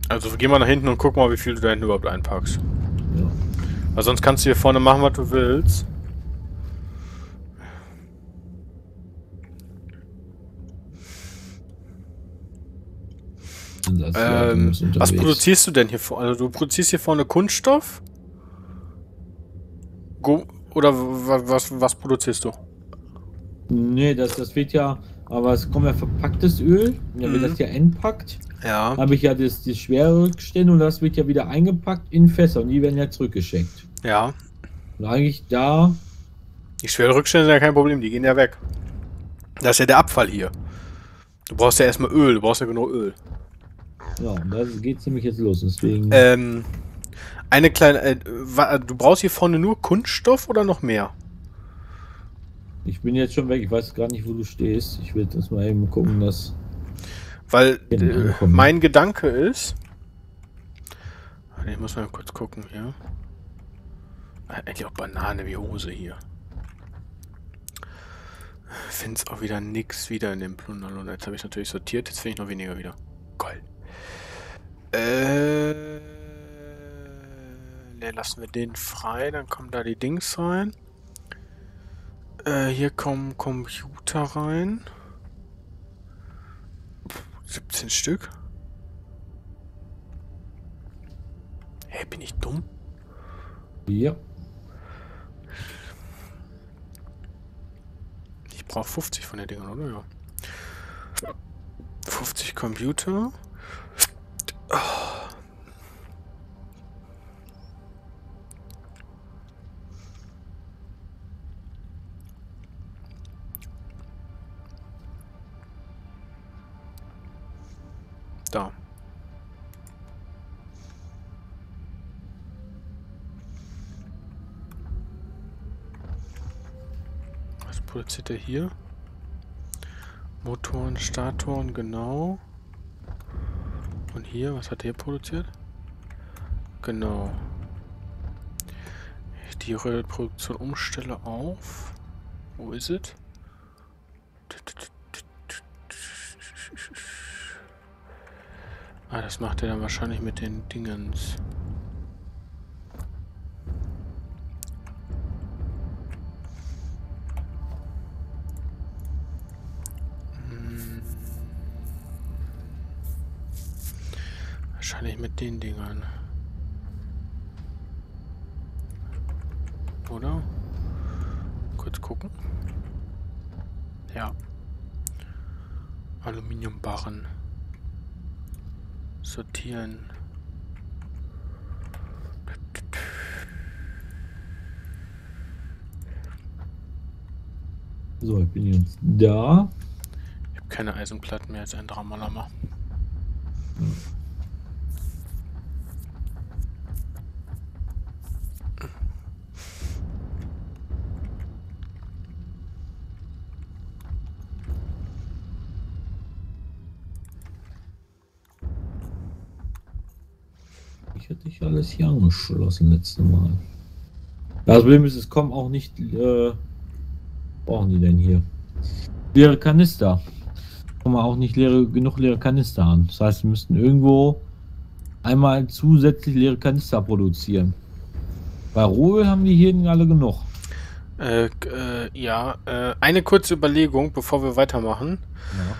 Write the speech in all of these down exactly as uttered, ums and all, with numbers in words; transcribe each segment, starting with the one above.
Also geh mal nach hinten und guck mal, wie viel du da hinten überhaupt einpackst. Ja. Weil sonst kannst du hier vorne machen, was du willst. Ansatzleitung Ähm, ist was unterwegs. produzierst du denn hier vorne? Also du produzierst hier vorne Kunststoff? Go oder was, was produzierst du? Nee, das, das wird ja, aber es kommt ja verpacktes Öl, und dann wird Mhm. das ja entpackt. Ja. Habe ich ja das, die schwere Rückstände und das wird ja wieder eingepackt in Fässer und die werden ja zurückgeschickt. Ja. Und eigentlich da, Die schweren Rückstände sind ja kein Problem, die gehen ja weg. Das ist ja der Abfall hier. Du brauchst ja erstmal Öl, du brauchst ja genug Öl. ja, und da geht es nämlich jetzt los. Deswegen, Ähm, eine kleine. Äh, du brauchst hier vorne nur Kunststoff oder noch mehr? ich bin jetzt schon weg, ich weiß gar nicht, wo du stehst. Ich will jetzt mal eben gucken, dass Weil ich hinten äh, ankomme. mein Gedanke ist. Ich muss mal kurz gucken hier. Eigentlich auch Banane wie Hose hier. Find's auch wieder nix wieder in dem Plunderlohn. Jetzt habe ich natürlich sortiert, jetzt finde ich noch weniger wieder. Geil. Äh. Ne, lassen wir den frei, dann kommen da die Dings rein. Äh, hier kommen Computer rein. siebzehn Stück. Hä, hey, bin ich dumm? Ja. Ich brauche fünfzig von den Dingern, oder? Ja. fünfzig Computer. Oh. Da. Was produziert er hier? Motoren, Statoren, genau. Und hier, was hat er produziert? Genau. Ich die Produktion umstelle auf. Wo ist es? Ah, das macht er dann wahrscheinlich mit den Dingens. Hm. Wahrscheinlich mit den Dingern. Oder? Kurz gucken. Ja. Aluminiumbarren. Sortieren. So, ich bin jetzt da. Ich habe keine Eisenplatten mehr, als ein Dramalama. Ja. Ich hatte dich alles hier angeschlossen letztes Mal. Das Problem ist, es kommen auch nicht. Äh, brauchen die denn hier? Leere Kanister. Kommen auch nicht leere, genug leere Kanister an. Das heißt, wir müssten irgendwo einmal zusätzlich leere Kanister produzieren. Bei Rohöl haben die hier alle genug. Äh, äh, ja, äh, eine kurze Überlegung, bevor wir weitermachen. Ja.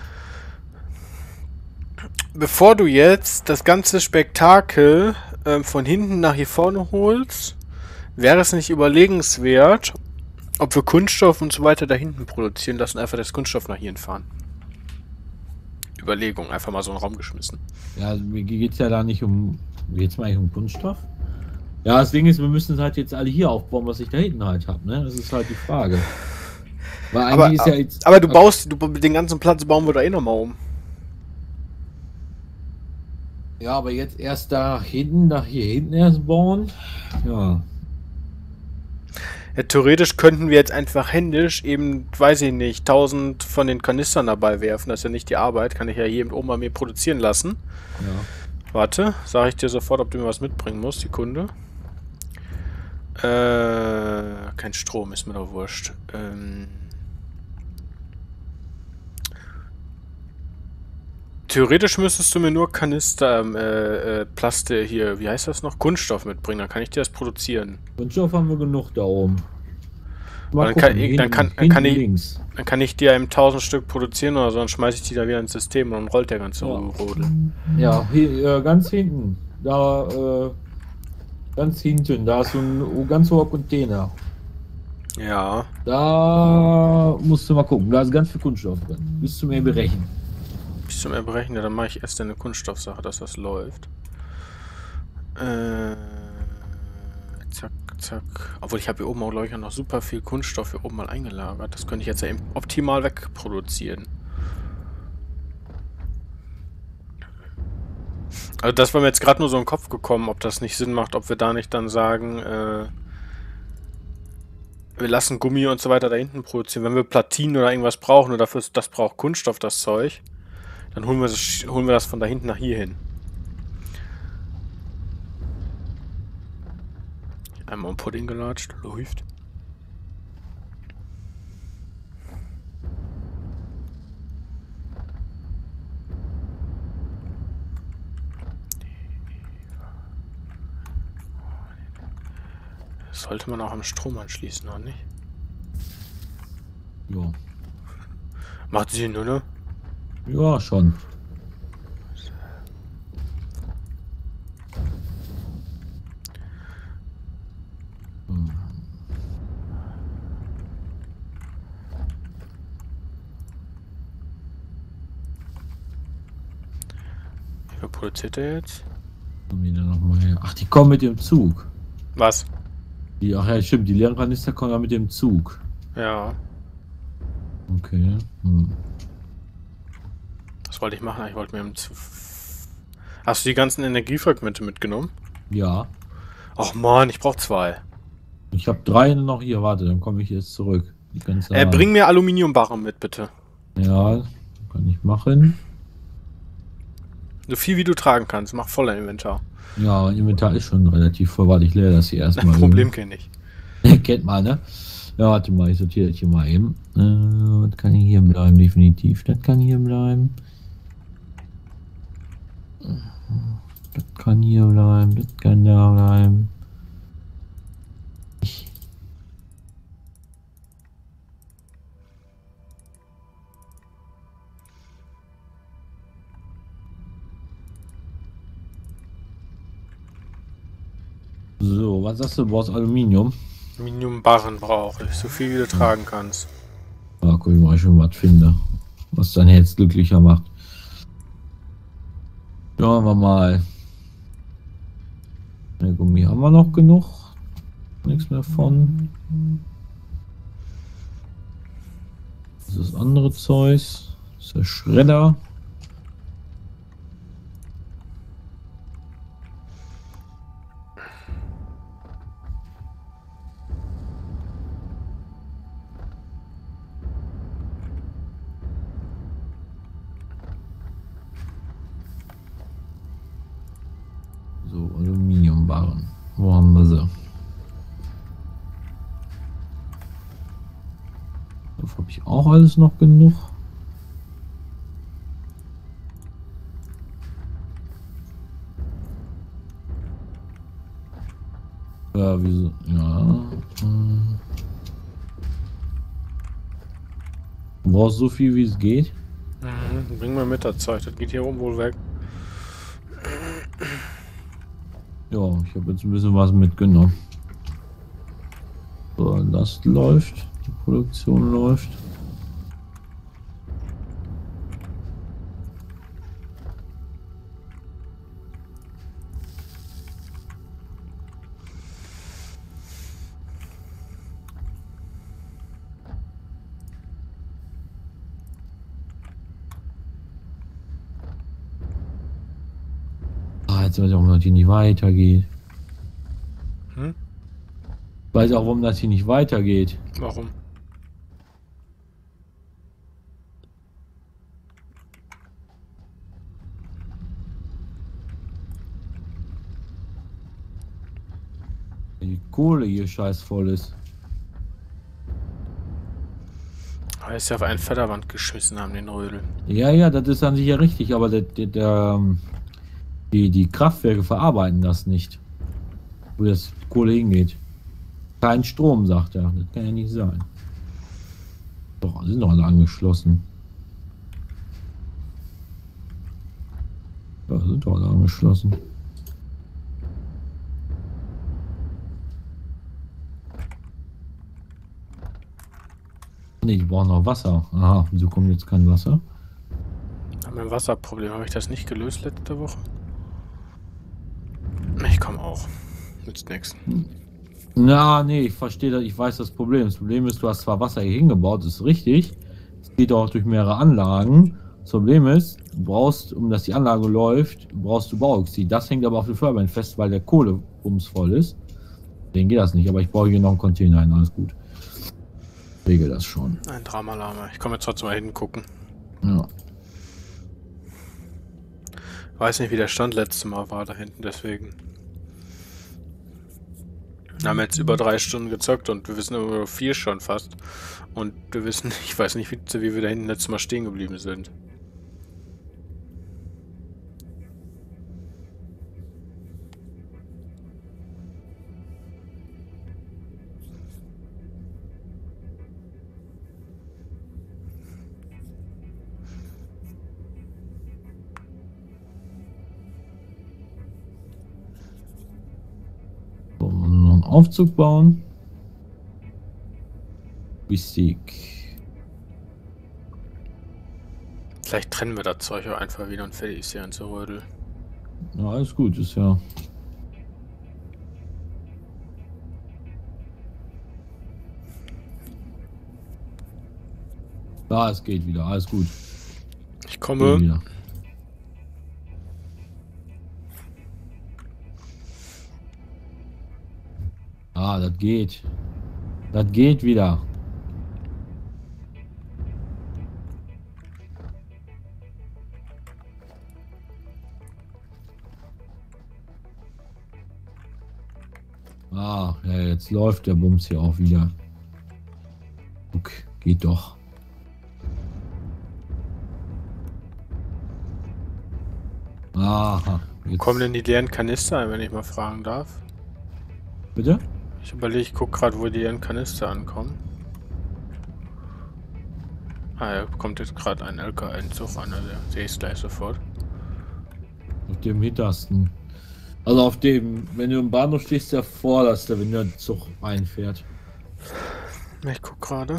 Bevor du jetzt das ganze Spektakel äh, von hinten nach hier vorne holst, wäre es nicht überlegenswert, ob wir Kunststoff und so weiter da hinten produzieren lassen, einfach das Kunststoff nach hier fahren. Überlegung, einfach mal so in den Raum geschmissen. Ja, also mir geht es ja da nicht um. Geht es mal eigentlich um Kunststoff? Ja, das Ding ist, wir müssen es halt jetzt alle hier aufbauen, was ich da hinten halt habe, ne? Das ist halt die Frage. Weil eigentlich Aber, ist ja jetzt. aber du baust, du, den ganzen Platz bauen wir da eh nochmal um. Ja, aber jetzt erst da hinten, nach hier hinten erst bauen. Ja. Ja, theoretisch könnten wir jetzt einfach händisch eben, weiß ich nicht, tausend von den Kanistern dabei werfen. Das ist ja nicht die Arbeit. Kann ich ja hier eben oben bei mir produzieren lassen. Ja. Warte, sage ich dir sofort, ob du mir was mitbringen musst, die Kunde. Äh, kein Strom, ist mir doch wurscht. Ähm. theoretisch müsstest du mir nur Kanister, ähm, äh, äh, Plaste hier, wie heißt das noch? Kunststoff mitbringen, dann kann ich dir das produzieren. Kunststoff haben wir genug da oben. Mal Dann kann, gucken, ich- dann, hinten, kann, dann, hinten kann ich, links. dann kann ich dir eben tausend Stück produzieren oder so, dann schmeiße ich die da wieder ins System und dann rollt der ganze Ja. Rodel. Ja, hier, äh, ganz hinten. Da, äh, ganz hinten. Da ist so ein oh, ganz hoher Container. Ja. Da musst du mal gucken. Da ist ganz viel Kunststoff drin. Bis zum Erbrechen. Bis zum Erbrechen, ja, dann mache ich erst eine Kunststoffsache, dass das läuft. Äh, zack, zack. Obwohl ich habe hier oben auch, glaube ich, noch super viel Kunststoff hier oben mal eingelagert. Das könnte ich jetzt ja eben optimal wegproduzieren. Also das war mir jetzt gerade nur so in den Kopf gekommen, ob das nicht Sinn macht, ob wir da nicht dann sagen, äh, wir lassen Gummi und so weiter da hinten produzieren. Wenn wir Platinen oder irgendwas brauchen und dafür das braucht Kunststoff, das Zeug, dann holen wir das, holen wir das von da hinten nach hier hin. Einmal um Pudding gelatscht, läuft. Das sollte man auch am Strom anschließen, oder nicht? Ja. Macht Sinn, oder? Ja, schon. Hm. Wie viel produziert er jetzt? Kommen die dann noch mal her? Ach, die kommen mit dem Zug. Was? Die, ach ja, stimmt. Die leeren Kanister kommen ja mit dem Zug. Ja. Okay. Hm. Was wollte ich machen? Ich wollte mir im Z Hast du die ganzen Energiefragmente mitgenommen? Ja. Ach man, ich brauche zwei. Ich habe drei noch hier. Warte, dann komme ich jetzt zurück. Die ganze Äh, bring mir Aluminiumbarren mit, bitte. Ja, kann ich machen. So viel wie du tragen kannst. Mach voller Inventar. Ja, mein Inventar ist schon relativ voll. Warte, ich leere das hier erstmal. Problem kenne ich. Kennt man, ne? Ja, warte mal, ich sortiere das hier mal eben. Äh, das kann hier bleiben, definitiv. Das kann hier bleiben. Das kann hier bleiben, das kann da bleiben. Ich. So, was sagst du, du brauchst Aluminium? Aluminiumbarren brauche ich. So viel wie du tragen kannst. Ja, guck ich mal, schon was finde. Was dein Herz glücklicher macht. Schauen wir mal. Der Gummi haben wir noch genug. Nichts mehr von. Das ist das andere Zeug. Das ist der Schredder. So, Aluminiumbarren. Wo haben wir sie? Dafür habe ich auch alles noch genug. Ja, wieso? Ja. Hm. Du brauchst so viel, wie es geht. Mhm, bring mal mit der Zeit. Das geht hier oben wohl weg. Ja, ich habe jetzt ein bisschen was mitgenommen. So, das läuft. Die Produktion läuft. Ah, jetzt weiß ich auch, warum das hier nicht weitergeht. Hm? Weiß auch, warum das hier nicht weitergeht. Warum? Die Kohle hier scheiß voll ist. Ah Weil sie auf einen Förderwand geschissen haben, den Rödel. Ja, ja, das ist an sich ja richtig, aber der, der, der, die, die Kraftwerke verarbeiten das nicht. Wo das Kohle hingeht. Kein Strom, sagt er. Das kann ja nicht sein. Doch, sind doch alle angeschlossen. Ja, sind doch alle angeschlossen. Nee, die brauchen noch Wasser. Aha, wieso kommt jetzt kein Wasser? Haben wir ein Wasserproblem? Habe ich das nicht gelöst letzte Woche? Ich komme auch. Nützt nichts. Na, nee, ich verstehe das. Ich weiß das Problem. Das Problem ist, du hast zwar Wasser hier hingebaut, das ist richtig. Es geht auch durch mehrere Anlagen. Das Problem ist, du brauchst, um dass die Anlage läuft, brauchst du Bauxit. Das hängt aber auf den Förderband fest, weil der Kohle bumsvoll ist. Deswegen geht das nicht, aber ich baue hier noch einen Container ein. Alles gut. Ich regel das schon. Ein Drama-Alarm. Ich komme jetzt trotzdem mal hingucken. Ja. Weiß nicht, wie der Stand letztes Mal war da hinten, deswegen. Wir haben jetzt über drei Stunden gezockt und wir wissen über vier schon fast. Und wir wissen, ich weiß nicht, wie, wie wir da hinten letztes Mal stehen geblieben sind. Aufzug bauen. Wichtig. Vielleicht trennen wir das Zeug auch einfach wieder und fertig ist hier ein Rödel. Ja, alles gut, ist ja. Da, es geht wieder, alles gut. Ich komme. Ah, das geht. Das geht wieder. Ah, ja, jetzt läuft der Bums hier auch wieder. Okay, geht doch. Aha. Wo kommen denn die leeren Kanister ein, wenn ich mal fragen darf? Bitte? Ich überlege, ich gucke gerade, wo die leeren Kanister ankommen. Ah, ja, kommt jetzt gerade ein L K W-Zug an, also sehe ich es gleich sofort. Auf dem hintersten. Also auf dem, wenn du im Bahnhof stehst, der vorderste, wenn der Zug einfährt. Ich guck gerade.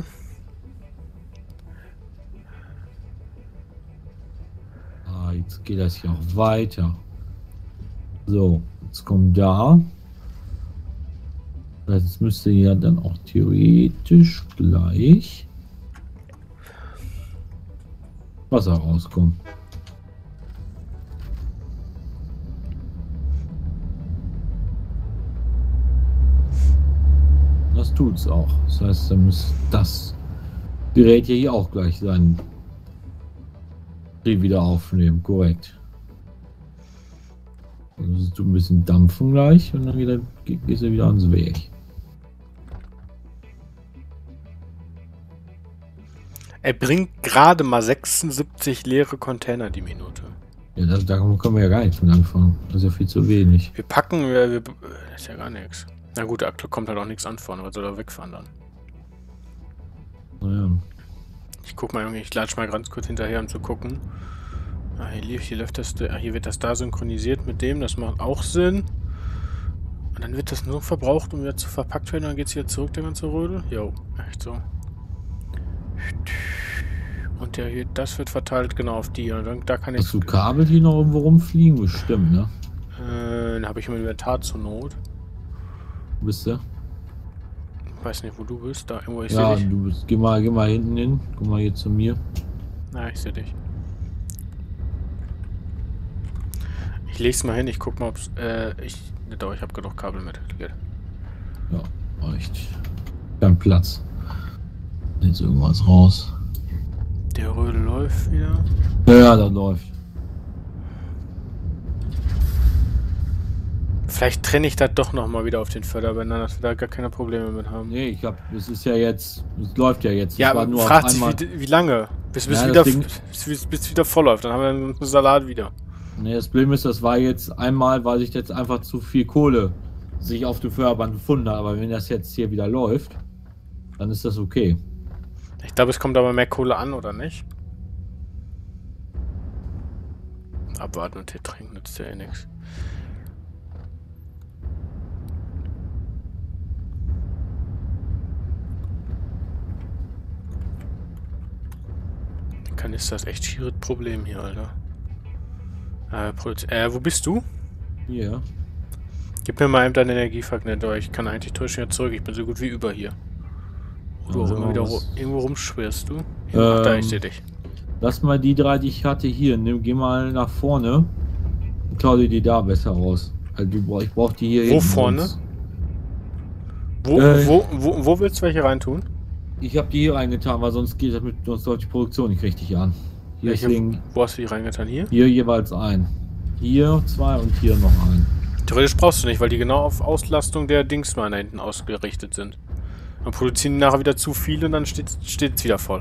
Ah, jetzt geht das hier auch weiter. So, jetzt kommt da. Jetzt müsste ja dann auch theoretisch gleich Wasser rauskommen. Das tut's auch. Das heißt, dann muss das Gerät hier auch gleich sein. Wieder aufnehmen, korrekt. Also es tut ein bisschen dampfen gleich und dann wieder, gehst du wieder ans Weg. Er bringt gerade mal sechsundsiebzig leere Container die Minute. Ja, das, da können wir ja gar nichts mit anfangen. Das ist ja viel zu wenig. Wir packen, wir, wir, das ist ja gar nichts. Na gut, da kommt halt auch nichts an vorne, was soll da wegfahren dann? Naja. Ich guck mal, Junge, ich latsch mal ganz kurz hinterher, um zu gucken. Ah, hier, lief, hier läuft das, ah, hier wird das da synchronisiert mit dem, das macht auch Sinn. Und dann wird das nur verbraucht, um wieder zu verpackt werden, dann geht's wieder zurück, der ganze Rödel. Jo, echt so. Und der hier, das wird verteilt genau auf die. Und dann, da kann ich. Hast du Kabel, die noch irgendwo rumfliegen? Bestimmt, ne? Äh, dann habe ich im Inventar zur Not. Wo bist du? Ich weiß nicht, wo du bist. Da irgendwo, ich Ja, sehe dich. du bist. Geh mal, geh mal hinten hin. Guck mal hier zu mir. Na, ich sehe dich. Ich leg's mal hin, ich guck mal, ob's. Äh, ich. Ne, doch, ich habe genug Kabel mit. Geht. Ja, reicht. Kein Platz. Jetzt irgendwas raus. Der Rödel läuft wieder. Ja, das läuft. vielleicht trenne ich das doch nochmal wieder auf den Förderbändern, dass wir da gar keine Probleme mit haben. Nee, ich hab, es ist ja jetzt, es läuft ja jetzt. Ja, es war aber nur auf fragt sich, einmal- wie, wie lange? Bis, bis, Ja, wieder, das Ding- bis, bis, bis wieder voll läuft. Dann haben wir einen Salat wieder. Nee, das Problem ist, das war jetzt einmal, weil sich jetzt einfach zu viel Kohle sich auf dem Förderband gefunden hat. Aber wenn das jetzt hier wieder läuft, dann ist das okay. Ich glaube, es kommt aber mehr Kohle an, oder nicht? Abwarten und Tee trinken nützt ja eh nichts. Kann ist das echt schieres Problem hier, Alter. Äh, Produz äh, wo bist du? Hier. Gib mir mal eben dein Energiefragment, aber ich kann eigentlich täuschen wieder zurück. Ich bin so gut wie über hier. Wo du auch Also immer wieder ru was- irgendwo rumschwirrst, du? Ach, da, Ähm, ich sehe dich. Lass mal die drei, die ich hatte, hier. Nimm, geh mal nach vorne und klau dir die da besser raus. Also du, brauch- ich brauch die hier Wo hinten vorne? sonst- Wo, äh, wo, wo, wo willst du welche reintun? Ich habe die hier reingetan, weil sonst geht das mit, sonst läuft die Produktion nicht richtig an. Hier, Welche, deswegen, wo hast du die reingetan? Hier? hier jeweils ein. Hier zwei und hier noch ein. Theoretisch brauchst du nicht, weil die genau auf Auslastung der Dingsmann da hinten ausgerichtet sind. Dann produzieren die nachher wieder zu viel und dann steht es wieder voll.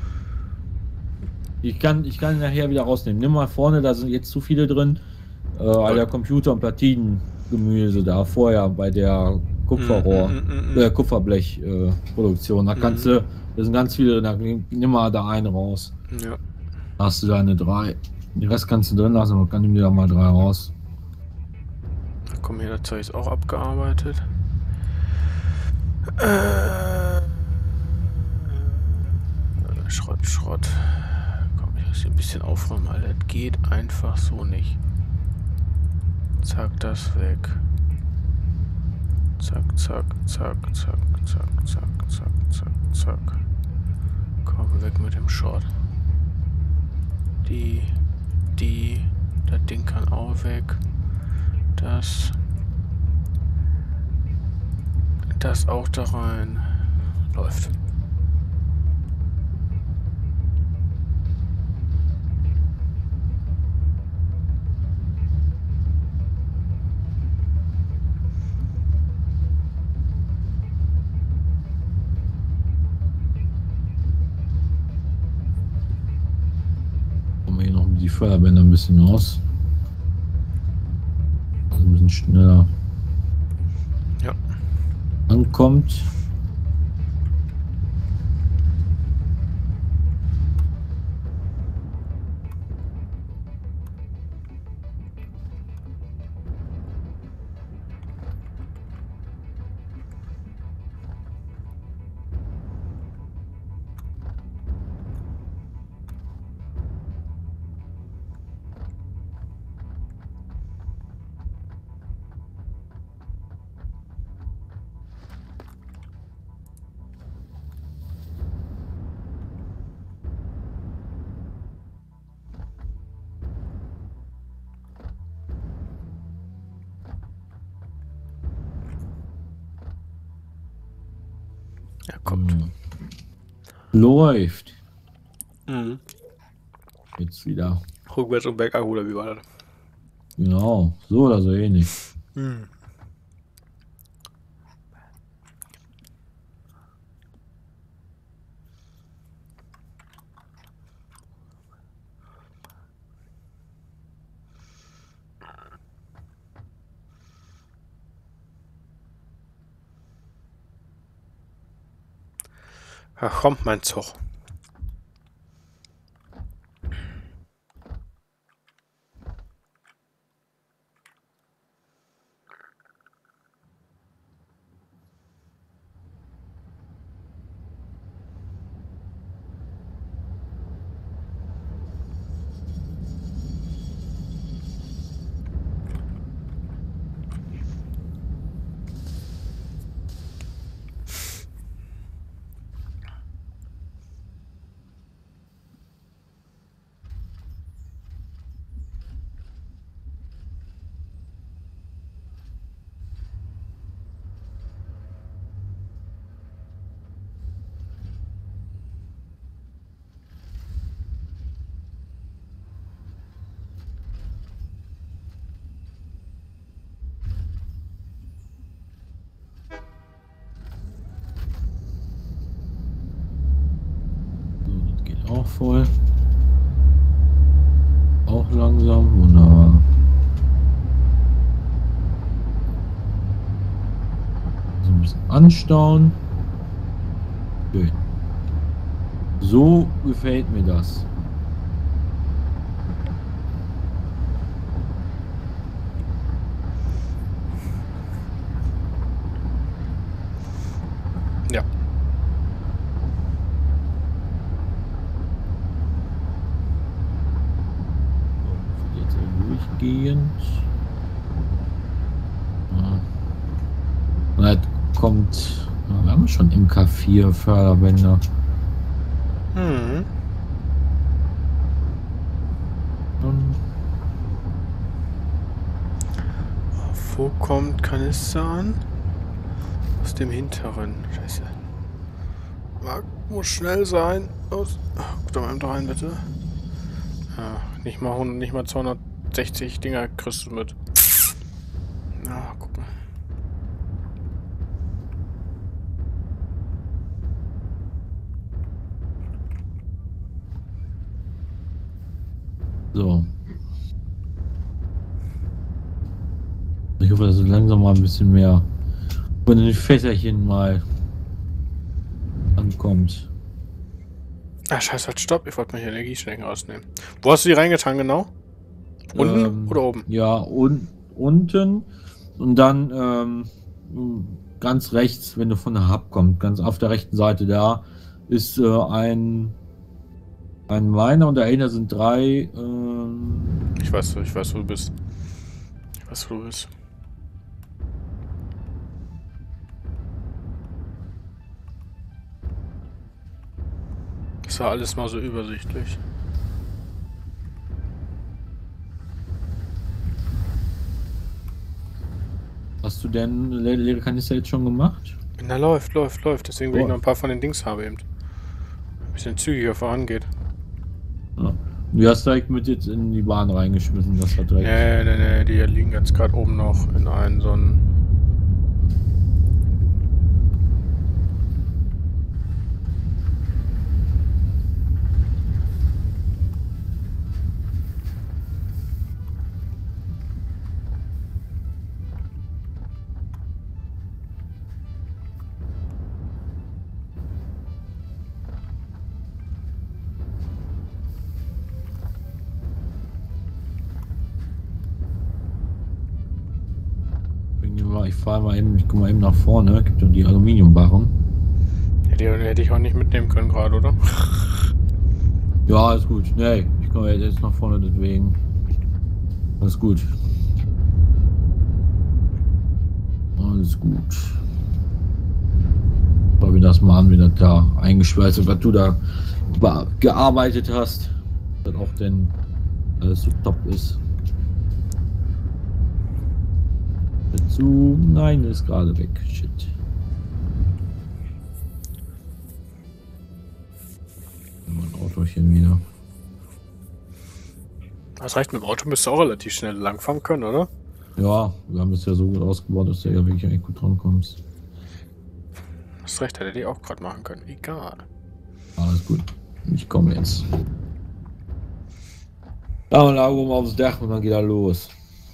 Ich kann, ich kann ihn nachher wieder rausnehmen. Nimm mal vorne, da sind jetzt zu viele drin. Äh, all der Computer- und Platinengemüse da vorher bei der Kupferrohr, Mm, mm, mm, mm. äh, Kupferblech-Produktion. Da kannst Mhm. du, da sind ganz viele, da nimm mal da eine raus. Ja. Da hast du deine drei. Den Rest kannst du drin lassen, aber kann nimm dir da mal drei raus. Da kommen hier, das Zeug ist auch abgearbeitet. Äh, Schrott, Schrott. Komm, ich muss hier ein bisschen aufräumen, Alter. Das geht einfach so nicht. Zack, das weg. Zack, zack, zack, zack, zack, zack, zack, zack, zack. Komm, weg mit dem Schrott. Die, die, das Ding kann auch weg. Das. Das auch da rein. Läuft. Kommen wir hier noch die Förderbänder ein bisschen aus. Also ein bisschen schneller Ja. ankommt. Ja, kommt. Hm. Läuft. Mhm. Jetzt wieder. Rückwärts und bergab oder wie war das? Genau. So oder so ähnlich. Mhm. Da kommt mein Zug. voll. Auch langsam, wunderbar. So ein bisschen anstauen. Schön. So gefällt mir das. Ja. Jetzt durchgehend. Ja. Und halt kommt. Ja, wir haben schon M K vier Förderbänder. Hm. Und Wo kommt Kanister an? Aus dem hinteren. Scheiße. Marc, muss schnell sein. Los. Guck doch mal rein, bitte. Ja, nicht mal hundert, nicht mal zweihundertsechzig Dinger kriegst du mit. Na, guck mal. so. Ich hoffe, dass es langsam mal ein bisschen mehr von den Fässerchen mal ankommt. Ah, scheiße, halt, stopp. Ich wollte mal hier Energieschnecken rausnehmen. Wo hast du die reingetan, genau? Unten Ähm, oder oben? Ja, un unten und dann ähm, ganz rechts, wenn du von der Hub kommst, ganz auf der rechten Seite da ist äh, ein ein Miner und dahinter sind drei. Ähm, Ich weiß, ich weiß, wo du bist. Ich weiß, wo du bist. Das war alles mal so übersichtlich. hast du denn le leere Kanister jetzt schon gemacht? Na, läuft, läuft, läuft. Deswegen will Oh. ich noch ein paar von den Dings haben eben. Ein bisschen zügiger vorangeht. Ja. Du hast direkt mit jetzt in die Bahn reingeschmissen, das hat direkt. Nee, nee, nee, die liegen jetzt gerade oben noch in einen so einen. Ich fahre mal eben, ich guck mal eben nach vorne, gibt doch die Aluminiumbarren. Ja, die hätte ich auch nicht mitnehmen können gerade, oder? Ja, ist gut. Nee, ich komme jetzt nach vorne, deswegen. Alles gut. Alles gut. Schau wir das mal an, wie das da eingeschweißt ist, was du da gearbeitet hast. Dass auch denn alles so top ist. Dazu. Nein, ist gerade weg. Shit. Mein Autochen wieder. Das reicht, mit dem Auto müsste auch relativ schnell langfahren können, oder? Ja, wir haben es ja so gut ausgebaut, dass du ja wirklich eigentlich gut drankommst. Das recht, hätte die auch gerade machen können. Egal. Alles gut. Ich komme jetzt. Da und da oben aufs Dach und dann geht er los.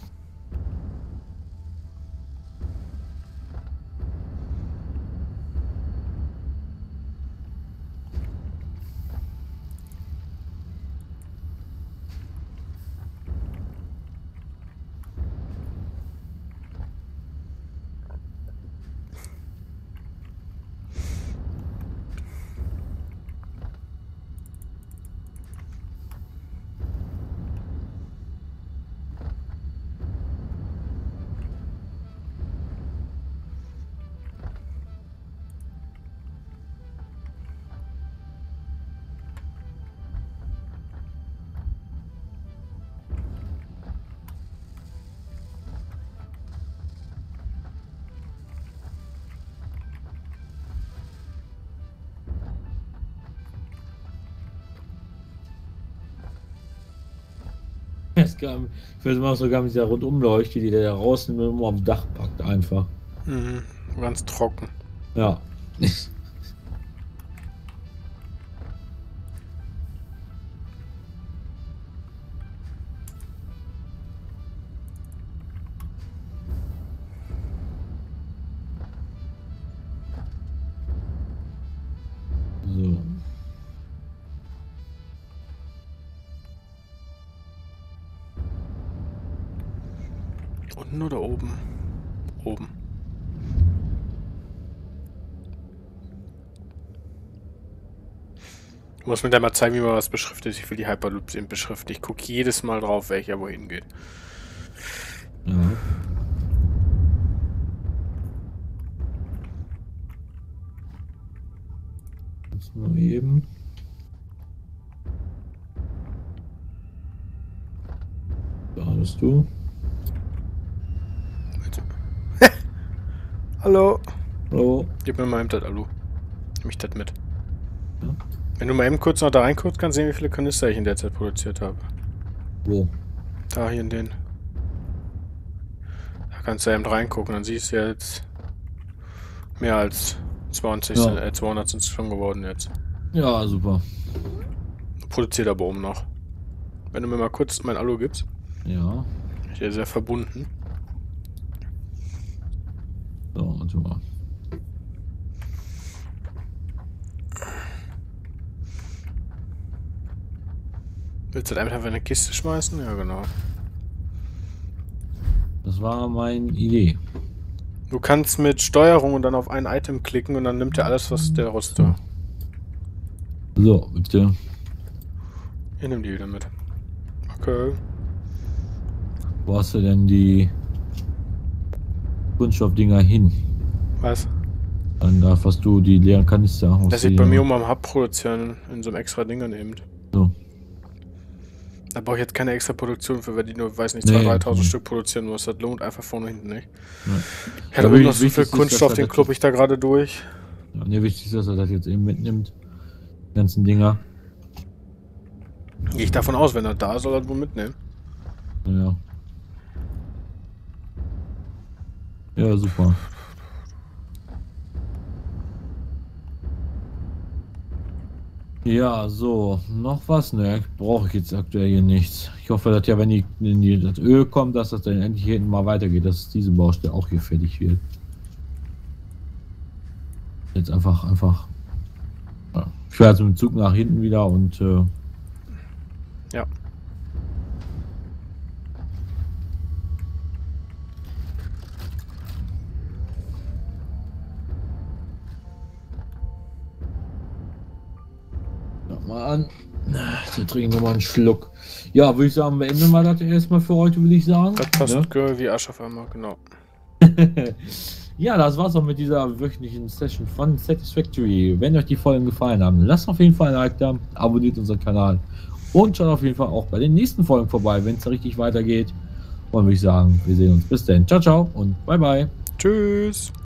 Es kam, ich weiß mal sogar mit dieser Rundumleuchte, die der da rausnimmt und immer am Dach packt einfach. Mhm, ganz trocken. Ja. Unten oder oben? Oben. Ich muss mir da mal zeigen, wie man was beschriftet. Ich will die Hyperloops eben beschriften. Ich gucke jedes Mal drauf, welcher wohin geht. Ja. Das mal eben. Da bist du. Hallo. Hallo. Gib mir mal eben das Alu. Nimm mich das mit. Ja. Wenn du mal eben kurz noch da reinguckst, kannst du sehen, wie viele Kanister ich in der Zeit produziert habe. Wo? Da, hier in den. Da kannst du eben reingucken, dann siehst du jetzt mehr als zwanzig, Ja. äh, zweihundert sind es schon geworden jetzt. Ja, super. Produziert aber oben noch. Wenn du mir mal kurz mein Alu gibst. Ja. Ich bin sehr verbunden. So, warte mal. Willst du das einfach in eine Kiste schmeißen? Ja, genau. Das war meine Idee. Du kannst mit Steuerung und dann auf ein Item klicken und dann nimmt er alles, was der Rüster. So, bitte. Ich nehme die wieder mit. Okay. Wo hast du denn die Kunststoffdinger hin? Was? Dann da hast du die leeren Kanister. aus Das sieht die- bei mir um am Hub produzieren in so einem extra Ding eben. So. Da brauche ich jetzt keine extra Produktion für, weil die nur, weiß nicht, Nee, zweitausend, dreitausend nee. Stück produzieren muss. Das lohnt einfach vorne und hinten nicht. Ja. Ich hätte Aber aber noch so wichtig viel ist, dass Kunststoff, er den das- klopp ich da gerade durch. Ja, mir wichtig ist, dass er das jetzt eben mitnimmt. Die ganzen Dinger. Gehe ich davon aus, wenn er da ist, soll er das wohl mitnehmen. Ja. Ja, super. Ja, so, noch was? Ne, brauche ich jetzt aktuell hier nichts. Ich hoffe, dass ja, wenn die, wenn die, das Öl kommt, dass das dann endlich hier hinten mal weitergeht, dass diese Baustelle auch hier fertig wird. Jetzt einfach, einfach. Ja. Ich fahre jetzt mit dem Zug nach hinten wieder und äh, Ja. mal an. So, trinken wir mal einen Schluck. Ja, würde ich sagen, beenden wir das erstmal für heute, würde ich sagen. Das passt Ja? Girl wie Arsch auf einmal, genau. Ja, das war's auch mit dieser wöchentlichen Session von Satisfactory. Wenn euch die Folgen gefallen haben, lasst auf jeden Fall ein Like da, abonniert unseren Kanal und schaut auf jeden Fall auch bei den nächsten Folgen vorbei, wenn es richtig weitergeht. Und würde ich sagen, wir sehen uns. Bis dann. Ciao, ciao und bye bye. Tschüss.